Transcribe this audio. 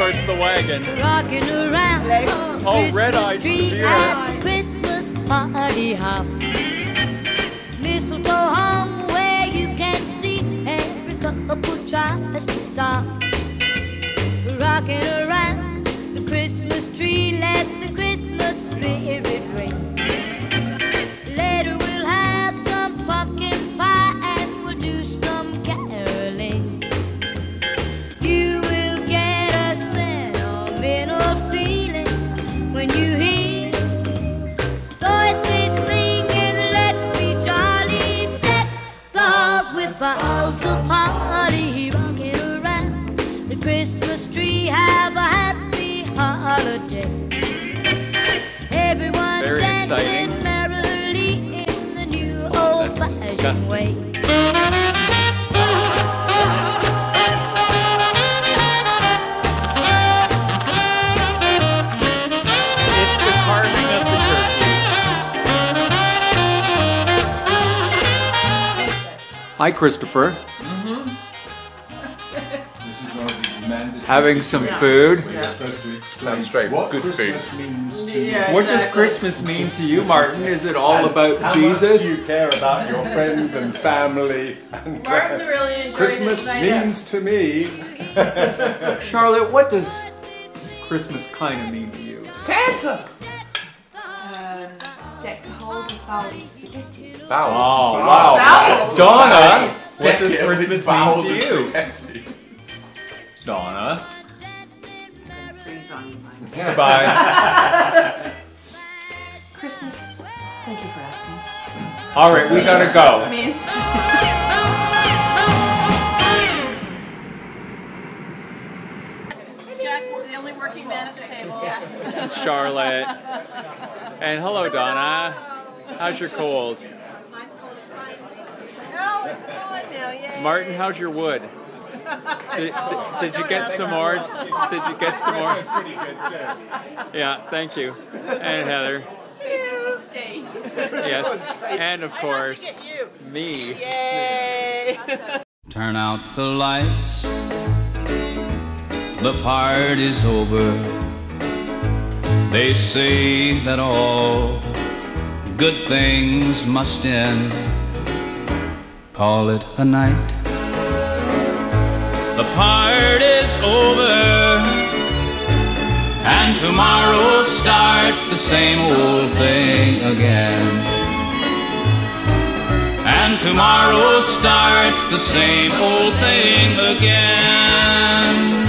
course, the wagon. Rocking around Oh, Red Eye Severe. at Christmas party hop. Mistletoe hung where you can see every couple tries to stop. Rocking around the Christmas tree, let the Christmas spirit ring. Later we'll have some pumpkin pie and we'll do some caroling. You will get a sentimental feeling when you hear voices singing, let's be jolly, deck the halls with boughs of holly. Rocking around the Christmas tree, have a happy holiday. Everyone Very dancing exciting. merrily in the new That's old-fashioned disgusting. way. It's the carving of the turkey. Hi, Christopher. This is one of these mandatory Having some situations food. where you're supposed to explain straight. what Good Christmas food. means to you. What does Christmas mean to you, Martin? Is it all about How Jesus? much do you care about your friends and family? And Martin really enjoyed Christmas this night means to me Charlotte, what does Christmas kind of mean to you? Santa. Deck the halls with bowls of spaghetti. Bowels. Oh, wow. Bowels. Donna, Nice. what does Deck it with Christmas bowels mean to of you? spaghetti. Donna. Freeze on you, Mike. Goodbye. Christmas, thank you for asking. All right, we gotta go. Means Jack, the only working man at the table. Charlotte. And hello, Donna. How's your cold? No, it's gone now, yay. Martin, how's your wood? Did you get some more? Did you get some more? Pretty good too. Yeah, thank you. And Heather. Stay. Yes. And of course, me. Yay. Turn out the lights, the party's over. They say that all good things must end. Call it a night. The party's over, and tomorrow starts the same old thing again. And tomorrow starts the same old thing again.